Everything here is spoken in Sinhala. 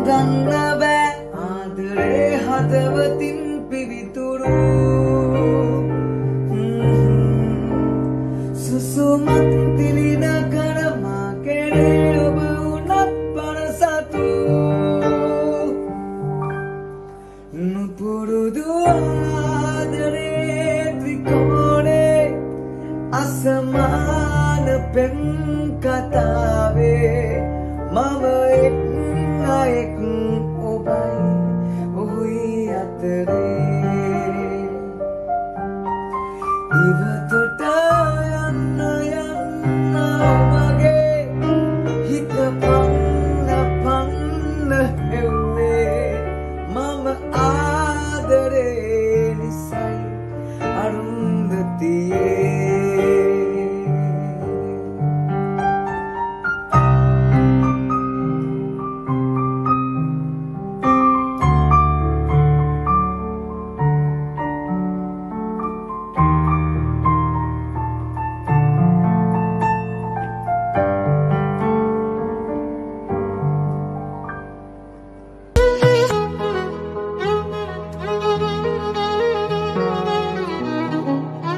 ගන්න බෑ ආදරේ හදවතින් පිවිතුරු සුසුමත් තිලින කරමා කෙරේ ඔබ උනත් පරසතු නුපුරුදු ආදරේ ත්‍රිකෝණේ අසමාන පෙම් කතාවේ මම එක් අයෙක් ඔබයි ඔහුයි අතරේ